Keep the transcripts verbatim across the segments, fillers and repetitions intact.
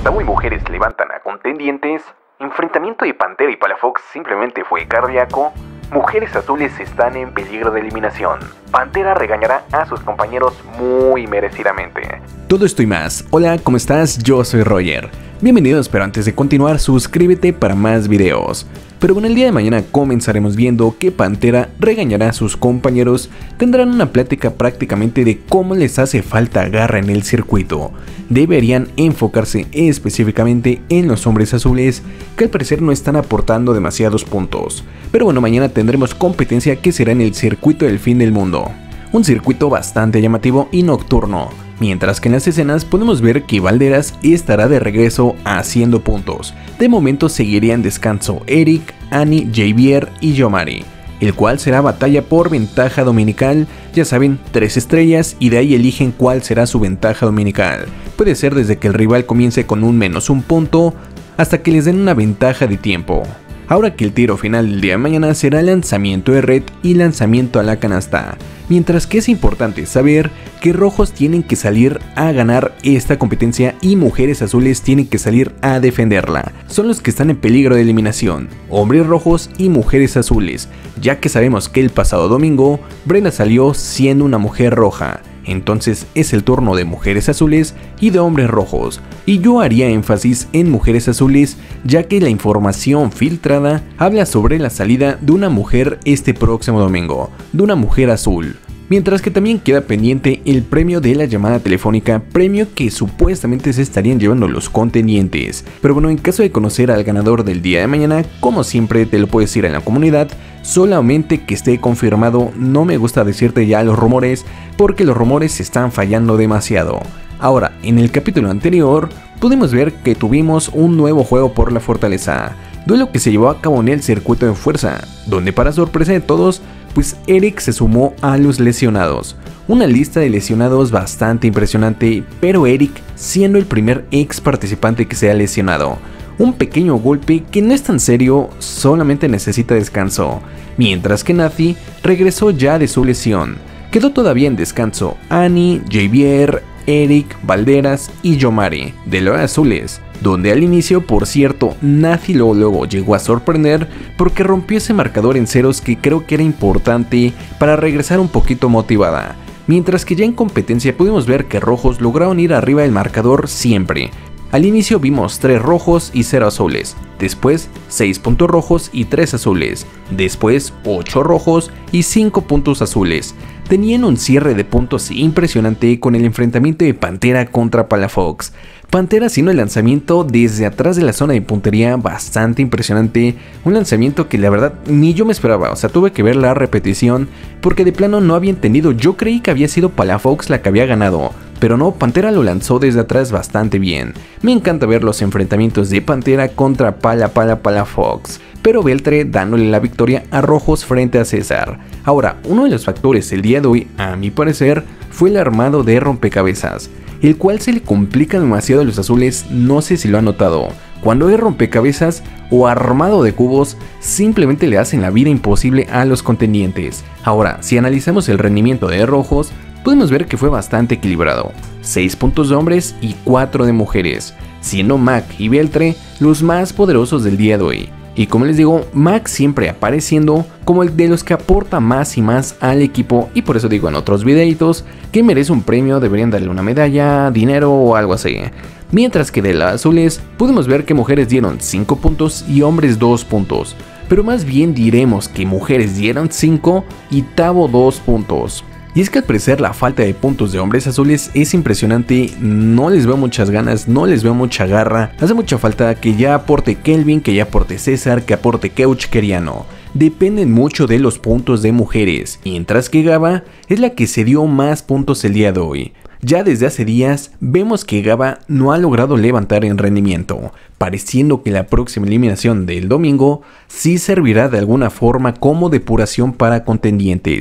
Tavo y Mujeres levantan a contendientes, enfrentamiento de Pantera y Palafox simplemente fue cardíaco, Mujeres Azules están en peligro de eliminación, Pantera regañará a sus compañeros muy merecidamente. Todo esto y más. Hola, ¿cómo estás? Yo soy Roger. Bienvenidos, pero antes de continuar, suscríbete para más videos. Pero bueno, el día de mañana comenzaremos viendo que Pantera regañará a sus compañeros, tendrán una plática prácticamente de cómo les hace falta garra en el circuito. Deberían enfocarse específicamente en los hombres azules, que al parecer no están aportando demasiados puntos. Pero bueno, mañana tendremos competencia que será en el circuito del fin del mundo. Un circuito bastante llamativo y nocturno. Mientras que en las escenas podemos ver que Balderas estará de regreso haciendo puntos. De momento seguiría en descanso Eric, Annie, Javier y Yomari, el cual será batalla por ventaja dominical, ya saben, tres estrellas y de ahí eligen cuál será su ventaja dominical. Puede ser desde que el rival comience con un menos un punto hasta que les den una ventaja de tiempo. Ahora que el tiro final del día de mañana será lanzamiento de red y lanzamiento a la canasta, mientras que es importante saber que rojos tienen que salir a ganar esta competencia y mujeres azules tienen que salir a defenderla. Son los que están en peligro de eliminación, hombres rojos y mujeres azules, ya que sabemos que el pasado domingo Brenda salió siendo una mujer roja. Entonces es el turno de mujeres azules y de hombres rojos, y yo haría énfasis en mujeres azules ya que la información filtrada habla sobre la salida de una mujer este próximo domingo, de una mujer azul. Mientras que también queda pendiente el premio de la llamada telefónica, premio que supuestamente se estarían llevando los contendientes. Pero bueno, en caso de conocer al ganador del día de mañana, como siempre te lo puedes decir en la comunidad, solamente que esté confirmado. No me gusta decirte ya los rumores porque los rumores están fallando demasiado. Ahora, en el capítulo anterior pudimos ver que tuvimos un nuevo juego por la fortaleza, duelo que se llevó a cabo en el circuito de fuerza, donde para sorpresa de todos, pues Eric se sumó a los lesionados. Una lista de lesionados bastante impresionante, pero Eric siendo el primer ex participante que se ha lesionado. Un pequeño golpe que no es tan serio, solamente necesita descanso. Mientras que Nazi regresó ya de su lesión. Quedó todavía en descanso Annie, Javier, Eric, Balderas y Yomari de los azules, donde al inicio, por cierto, Nazi luego, luego llegó a sorprender porque rompió ese marcador en ceros que creo que era importante para regresar un poquito motivada. Mientras que ya en competencia pudimos ver que rojos lograron ir arriba del marcador siempre. Al inicio vimos tres rojos y cero azules, después seis puntos rojos y tres azules, después ocho rojos y cinco puntos azules. Tenían un cierre de puntos impresionante con el enfrentamiento de Pantera contra Palafox. Pantera haciendo el lanzamiento desde atrás de la zona de puntería bastante impresionante, un lanzamiento que la verdad ni yo me esperaba, o sea, tuve que ver la repetición porque de plano no había entendido. Yo creí que había sido Palafox la que había ganado, pero no, Pantera lo lanzó desde atrás bastante bien. Me encanta ver los enfrentamientos de Pantera contra Pala Pala Palafox, pero Beltre dándole la victoria a rojos frente a César. Ahora, uno de los factores el día de hoy, a mi parecer, fue el armado de rompecabezas, el cual se le complica demasiado a los azules. No sé si lo han notado. Cuando hay rompecabezas o armado de cubos, simplemente le hacen la vida imposible a los contendientes. Ahora, si analizamos el rendimiento de rojos, podemos ver que fue bastante equilibrado, seis puntos de hombres y cuatro de mujeres, siendo Mac y Beltre los más poderosos del día de hoy. Y como les digo, Mac siempre apareciendo como el de los que aporta más y más al equipo, y por eso digo en otros videitos que merece un premio, deberían darle una medalla, dinero o algo así. Mientras que de las azules pudimos ver que mujeres dieron cinco puntos y hombres dos puntos, pero más bien diremos que mujeres dieron cinco y Tavo dos puntos. Y es que al parecer la falta de puntos de hombres azules es impresionante, no les veo muchas ganas, no les veo mucha garra, hace mucha falta que ya aporte Kelvin, que ya aporte César, que aporte Keuch Keriano. Dependen mucho de los puntos de mujeres, mientras que Gaba es la que se dio más puntos el día de hoy. Ya desde hace días vemos que Gaba no ha logrado levantar en rendimiento, pareciendo que la próxima eliminación del domingo sí servirá de alguna forma como depuración para contendientes.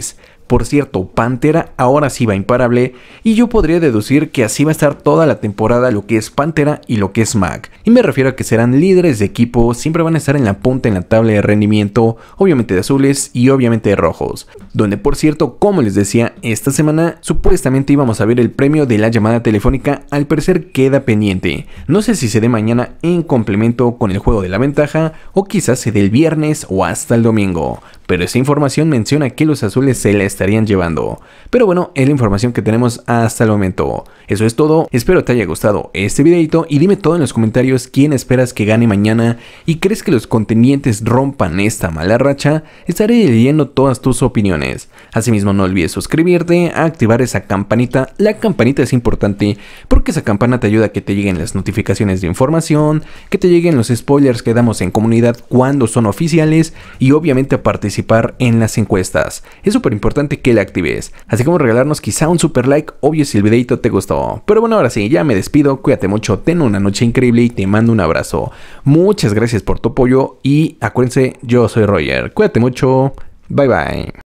Por cierto, Pantera ahora sí va imparable y yo podría deducir que así va a estar toda la temporada lo que es Pantera y lo que es Mac. Y me refiero a que serán líderes de equipo, siempre van a estar en la punta en la tabla de rendimiento, obviamente de azules y obviamente de rojos. Donde por cierto, como les decía, esta semana supuestamente íbamos a ver el premio de la llamada telefónica, al parecer queda pendiente. No sé si se dé mañana en complemento con el juego de la ventaja o quizás se dé el viernes o hasta el domingo. Pero esa información menciona que los azules se la estarían llevando. Pero bueno, es la información que tenemos hasta el momento. Eso es todo, espero te haya gustado este videito y dime todo en los comentarios quién esperas que gane mañana y crees que los contendientes rompan esta mala racha. Estaré leyendo todas tus opiniones. Asimismo no olvides suscribirte, activar esa campanita. La campanita es importante porque esa campana te ayuda a que te lleguen las notificaciones de información, que te lleguen los spoilers que damos en comunidad cuando son oficiales y obviamente a participar en las encuestas. Es súper importante que la actives, así como regalarnos quizá un super like, obvio si el videito te gustó. Pero bueno, ahora sí, ya me despido, cuídate mucho, ten una noche increíble y te mando un abrazo. Muchas gracias por tu apoyo y acuérdense, yo soy Roger, cuídate mucho, bye bye.